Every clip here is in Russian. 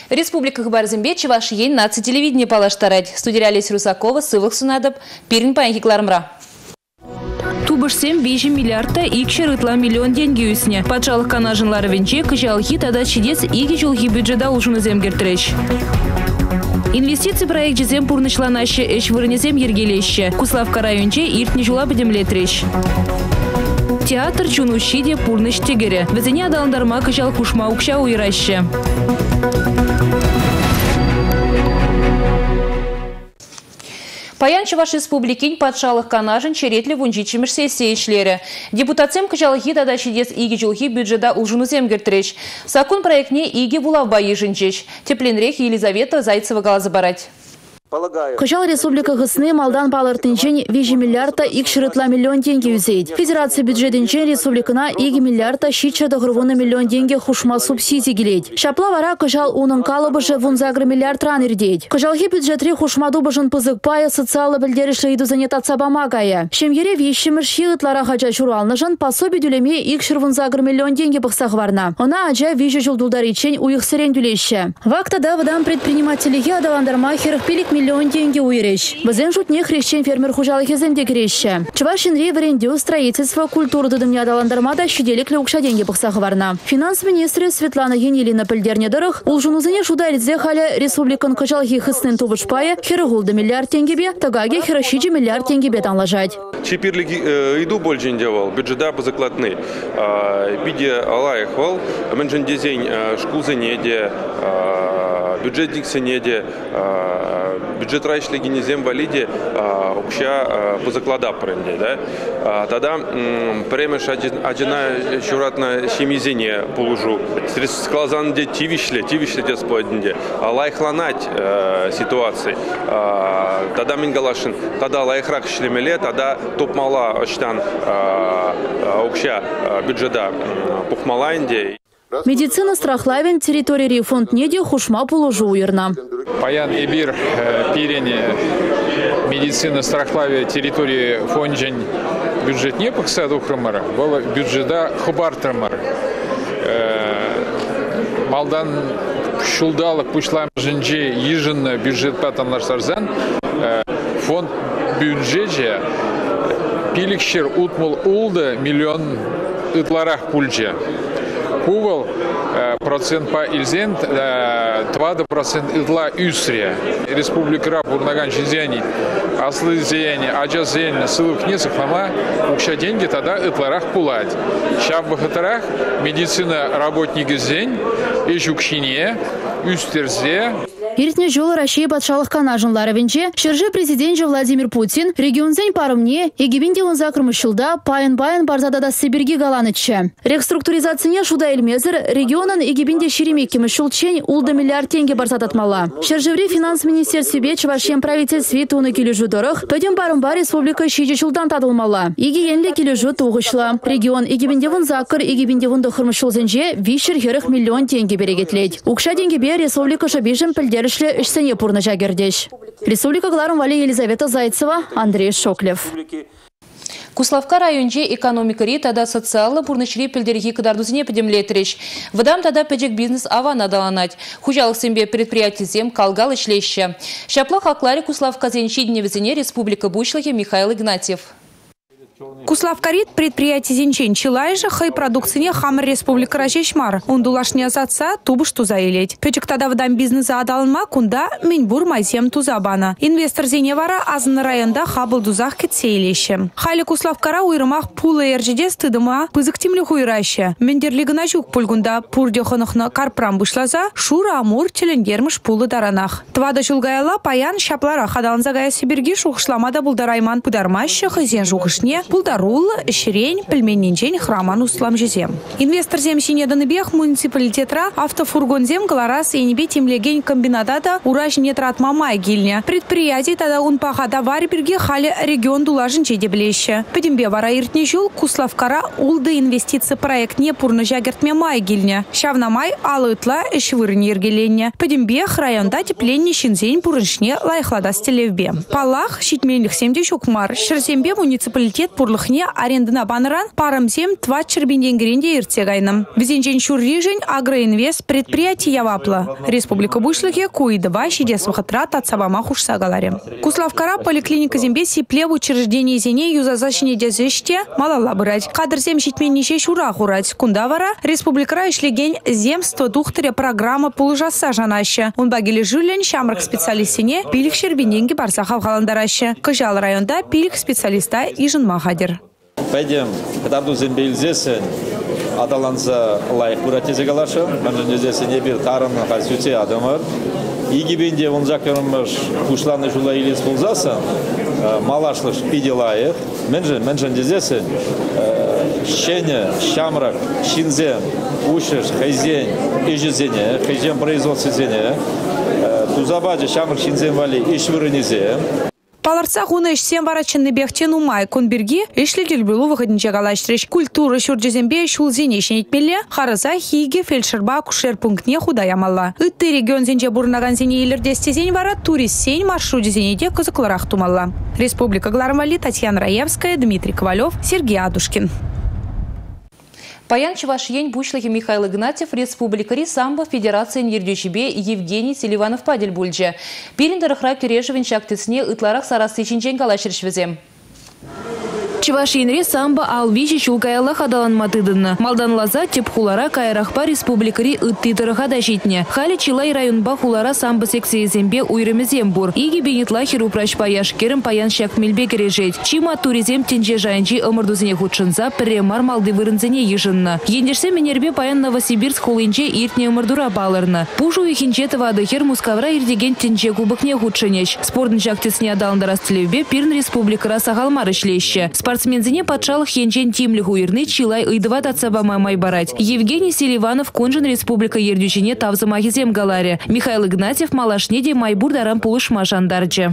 Республика Хабарзымбе Чувашиен наци телевидение палаштарать. Студия Русакова, Сывых Сунадоб, Пирин Паянхиклармра. Тубышсем 5 миллиардта икшерытла миллион деньги үсіне. Патшалық канажынлары венче кыжалхи тада чидес иги жылхи бюджета улшынызем кертіреш. Инвестиции проект жезем пурнычланаще эш вырынезем ергелеще. Куславка районче иртне жула бедемлетреш. Театр чунущиде пурныш тегере. Везене адаландарма кыжал кушма укша уйраще. Паян Чуваш республикин патшалық канажын черетлі вунжичимеш сессия ишлері. Депутатсем кыжалхи тада чидес иги жылхи бюджета улжынузем кертіреш. Сакун проектне иги булавбайы жынчеш. Тепленрех Елизавета Зайцева галазы барать. Кыжал республика гысны малдан палыртынчен 5 миллиардта икшерытла миллион деньги үзейд. Федерация бюджетинчен республикана 2 миллиардта щитча дохрывуна миллион деньги хушма субсидий гилейд. Шапла вара кыжал унын калыбыжы вунзагры миллиард ран ирдейд. Кыжалхи бюджетри хушмаду быжын пызык пая социалы білдерішлі иду занятатса бамагая. Шемьере вещимір шиытлара хача чуралныжын пособий дюлеме икшер вунзагры миллион деньги бықсақ варна. Она аджа вижу жылдулдаричен уйық сырен дюлеще. Вактада выдам предпринимателіге адаландарма херықпелік миллион деньги уйреш. Бізен жутне хрещен фермер хужалых еземде кереща. Чувашинре варенде строительство культуры дудымня адаландармада щеделек леукша деньги бықсақ варна. Финанс министры Светлана Енилина пілдернедырых улжунузыне шудайльзе халя республикан кыжалхи хыснен тубышпая херығулды миллиард теңгебе, тагаге херашиджи миллиард теңгебе танлажать. Чепирлиги иду больше делал, бюджета позакладны. Биде алаях вал, менжен дезень шкузенеде, бюджетник сенеде, бюджет райшлиги незем валиде, укша позаклада пренде, да. Тогда премеш одина щуратна семизене положу. Средств склазан де тивишле де сплодинде. Алайхланать ситуации. Тогда мингалашин, тогда алайхрак шлемеле, тогда топ-мала очтан укша бюджета пухмаланде. Медицина страхлавен территории фонд неде хушма положу уерна. Паян Эбир пирене медицина страхлаве территории фонджень бюджет не пахсаду храмара, было бюджета хубартрамар. Малдан шулдалык пушлам женже еженно бюджет патанлар сарзан фонд бюджете пиликшер утмул улда миллион ытларах пульче. Кувал процент по ильзен 2% идла үсре. Республика Раб Урнаган Чинзяни, Аслы Зияни, Аджаз Зияни, Сылук Нецехлама, укша деньги тогда итларах пулать. Ща в Бахатарах медицина работники Зень, Ишукшине, Үстерзе. Иртне жолы Россия патшалық канажынлары венче, шыржы президент Владимир Путин регионзен парымне, егебенде он закрымышылда пайын-байын барзадада Сибирги галанычы. Рекструктуризацияне шуда эльмезір регионын егебенде шеремеккемі шулчен улды миллиард тенге барзадатмала. Шыржывре финанс министерстве Чувашен правительстве туны кележу дұрық, пөден барымба республика шиже жылдан тадылмала. Еге енлі кележу туғышла. Регион егебенде вон закыр, егебенде вон дұқырмышылзенже вишер херых миллион тенге берегетлейд. Укша денге бе республика шабежен пілдер Ишсене пурна жагердеш. Республика Гларом Вали Елизавета Зайцева, Андрей Шоклев. Куславка районче экономикари тада социалы пурнышри пілдерги кыдардузине педемлетреш. Выдам тада педжек бизнес авана даланать. Хужалық сембе предприятизем калгал ишлеще. Шапла хаклари Куславка зенчидне везене Республика Бучлахе Михаил Игнатьев. Куславкарит предприятие зенчен чилайжа хай продукцине хамр республика Рajeshmar. Ундулашне азатса тубыш туза елеть. Печек тада вдам бизнеса адалма кунда минбур майзем тузабана. Инвестор зеневара азны районда хабыл дузах кетсе елеще. Хали Куславкара уйрымах пулы эржеде стыдыма пызык тимлі хуйраще. Мендерлигі нажук пульгунда пурдехонықны карпрам бұшлаза шура амур челенгермыш пулы даранах. Твада жылгаяла паян шаплара хадаланзагая Сибирги шухшламада булдарайман пудармаще хызен жуғышне Пулдарул, Ширень, Пельменинчень, Храман, Услам Жезем. Инвестор зем синеданы бех муниципалитетра автофургон зем Галарас и небе темлегень комбинатата ураж нетрат мамай гильня. Предприятие тада он пахада вари берге хали регион дулажинче деблеще. Педембе вара иртнежул Куславкара улды инвестиции проект не пурна жагертме май гильня. Шавна май алытла швырни ергеленне. Педембе районда тепленне шинзень пурыншне лайхлада стелевбе. Палах щитменлих 70 шукмар. Шерзембе муниципалитет пурлых шулыхне арендына баныран парымсем тватчер бенденгеренде иртсегайным. Везенчен шуррижень агроинвест предприятие явапла. Республика бушлыхе куидыва шидес вахатрат от сабама хушсагаларе. Куславкара поликлиника зембе сипле в учреждении зене юзазащине дезеште малала брать. Кадрсем щитменнище шура хурать. Кундавара республикара ишлеген земство тухтыря программа полужаса жанаща. Он багили жилен шамрак специалистине пилик шербенденги барсахав галандараще. Кыжал районда пилик специалиста ижен махадер. Пойдем, когда зембе илзесен, адаланса лайк буратезе галаша. Манжен здесь не бир тарымна хасюте адамар. Игибенде он закармыш кушланы жула илес булзаса, малашлыш пиделаев. Менжен здесь щене, шамрак, шинзе, ушеш, хайзень, ижезене, хайзень производство зене. Тузабаде шамрак шинзен вали ишвырынизе. Паларца хуна ишсем варачынны бехтен умай конберги ишлетел было выходниче галаштрыш культура шурджезембе шул зенешен етмеле харыза хиге фельдшерба кушер пунктне худаямалла. Ытты регион зенже бурнаган зене илердесте зень вара турист сень маршрут зенеде кызыкларах тумалла. Республика Глармали, Татьяна Раевская, Дмитрий Ковалев, Сергей Адушкин. Паян Чувашьень бушлахи Михаил Игнатьев, республикари самбо Федерации Нердючебе Евгений Селиванов Падельбульджи. Пириндарахра Кирежевин шактысне ытларах сарасычинчен калашыршвезем. Чувашьенре самбо алвичи чулкаялла хадалан матыдынна. Малдан лаза тепхулара кайрахпа республикари ыттытырыха дашитне. Хали Чилай районба хулара самбо секции зембе уйрымезем бур. Иги бенетла хирупраш паяш керім паян шак мельбе кережет. Чима туризем тенже жайнчи ымырдузыне худшынса премар малды вырынзыне ежынна. Ендерсе менербе паян Новосибирск хулинче иртне ымырдура балырна. Пужу ихинчетова адыхер мускавра ирдеген тенже кубыкне худшынеш. Спордын шактысне адалындарас телевбе пирн республикара сагалмар ишлеще. Спортсмензине патшалых хенчен тимлих уирны Чилай ыйдыват от сабама майбарать. Евгений Селиванов конжен республика ердючине тавзамахизем галаре. Михаил Игнатьев малашнеде майбур дарам пулышма жандарче.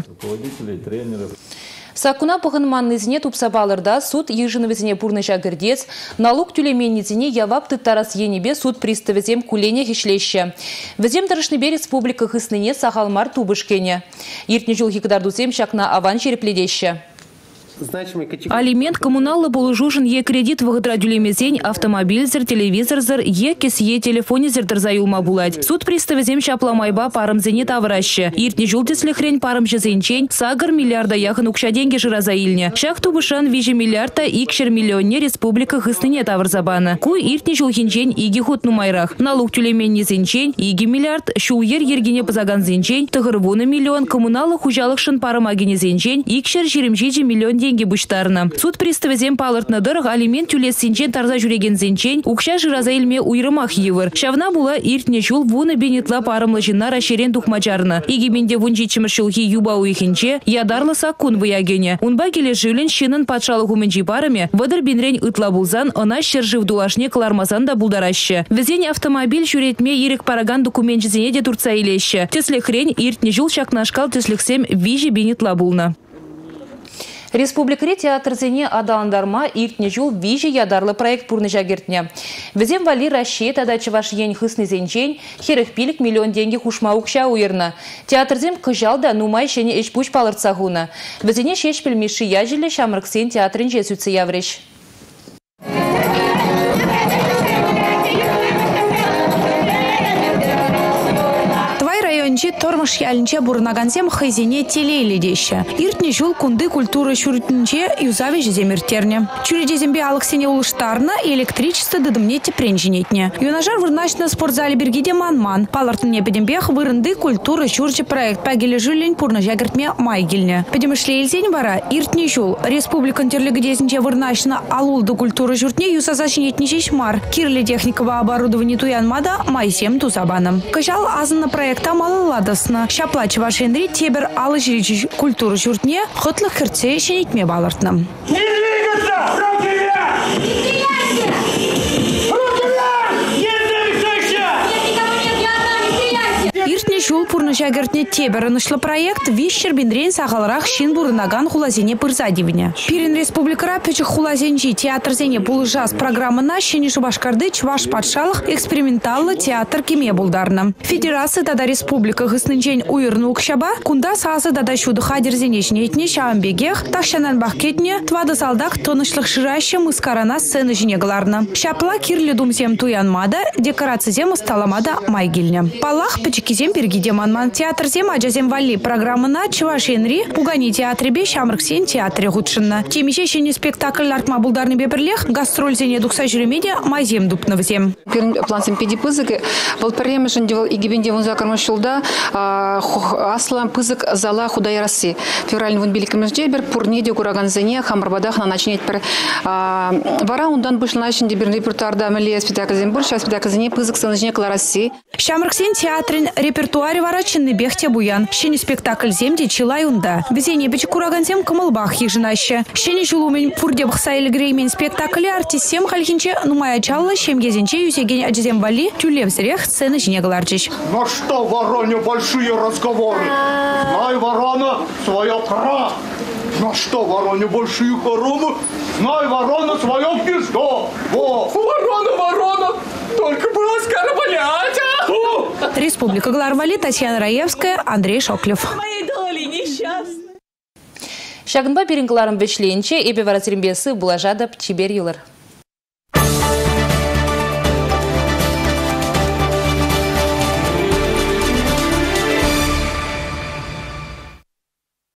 Сакуна пахынманнызине тупсабалырда суд ежиновызине пурныша гырдец, налог тюлеменнизине явапты тарас енебе суд приставызем кулене хишлеще. Візем тарышныбе республика хысныне сахалмар тубышкене. Иртне жул хикдардузем шакна аван черепледеще. Алимент коммуналлы полужужин е кредит вагытрадюлемезень автомобильзер, телевизорзер, е кесье телефонизер тарзаюлма булать. Суд приставезем шапламайба парымзене тавраще. Иртне жултесле хрень парымжезенчень сагар миллиарда яхын укша деньги жиразаильне. Шах тубышан вижи миллиарда икшер миллионне республика хысныне таврзабана. Куй иртне жулхинчень иги хут нумайрах. Налог тюлеменнизенчень иги миллиард, шулер ергене пазаганзенчень, тыгырвуны миллион, коммуналлы хужалықшын парымагенезенчень, икшер жиремжеже миллион деньги буштарна. Суд приставезем палыртны дырых алимент тюлес тарза жүреген зенчен, укша жираза илме уйрымах евыр. Шавна була иртне жул вуны бенетла парымлы жинна рашерен тухмачарна. Игименде вунжичимыр шулхи юба уйхинче, ядарлы саккун выягене. Унба келе жилен шинын патшалы хуменчи парыме, выдыр бенрень ытла булзан, ына шержив дулашне кылармазан да булдараще. Везень автомобиль жүретме ирек параган документчизене де турца илеще. Тесле хрень иртне жул шакнашкал теслексем вижи бенетла булна. Республикари театрзене адаландарма иртне жул вижи ядарлы проект пурныжа гертне. Везем вали расчет адачы ваш ень хысны зенчень, херых пилик миллион деньги хушма укша уйрна. Театрзем кыжал да нумай шене эшпуч палырцагуна. Везене шеш пельмиши яжиле шамрыксен театрын жесуцы явреш. Тормыш ялінче бурнагансем хайзене телейлі деші. Иртне жул кунды культуры шүртінче юзаве жеземіртерне. Чүредезембе алықсене улыштарна электричество дыдымне тепренженетне. Юнажар вырначна спортзале бергиде манман. Палартыне педембех вырынды культуры шүрче проект пагеле жилень пурна жагертме майгельне. Педемышле елзень вара иртне жул. Республикан терлегідезінче вырначна алулды культуры журтне юсазашнетне жешмар. Кирле техникова оборудование туянмада майсем тузабаным. Кыжал азына проекта малы ладосна. Шаплач вашенри тебер алы жиричи культуры журтне хотлых херце шенетме балартным. Не двигаться! Руки вверх! Иртне Шене жол пурны жагертне теберынышлы проект вишер бендрен сағалырақ шин бурынаган хулазене пырза дивіне. Пирин республикара пөчік хулазенжи театрзене бұл жаз программына шене Шубашкарды чваш патшалық эксперименталлы театр кеме булдарны. Федерация дада республика гыснынчен уйырны укшаба, кунда сазы дада шуды хадерзене жнетне шаамбегех, тахшанан бахкетне, твады салдак тонышлық шыраща мыскарана сцены жнегаларны. Шапла кирлі думзем туянмада, декорациязем сталамада майгильня. Палах печекизем пергидем анман театрзем аджазем валли программына чывашенри пугани театребе шамрыксен театре худшынна. Темеше шене спектакль артма булдарны беберлех гастрользене дукса жүремеде майзем дупнывзем. Плансем педипызыгы был премешен девал и гибенде вон закармашулда аслам пызык зала худайрасы. Февраль вон беликамеждебер пурнеде кураганзене хамарбадах на начнет пер вара ундан бышл начнде бер репертуарда мелия спектакльзем бур сейчас спектакльзене пызык санжне клараси. Шамрыксен театрин репертуаре варачынны бехте буян. Шене спектакль земде чилаюнда. Везение бечі кураганзем кымылбах ежинаще. Шене жылумен пурдебх сайльгреймен спектакле артистсем хальхинче нумая чалла шемгезенче юсеген аджезем вали тюлевзрех сцены жнегаларчич. На что, Вороне, большие разговоры? Знай, Ворона, свое кра. На что, Вороне, большие хоромы? Знай, Ворона, свое гнездо. Во! Ворона, только было оскорблять. Республика Гларвали, Татьяна Раевская, Андрей Шоклев. Шагынба пирингларым бечлейінче, епе варатирімбесі бұлажадып чибер юлар.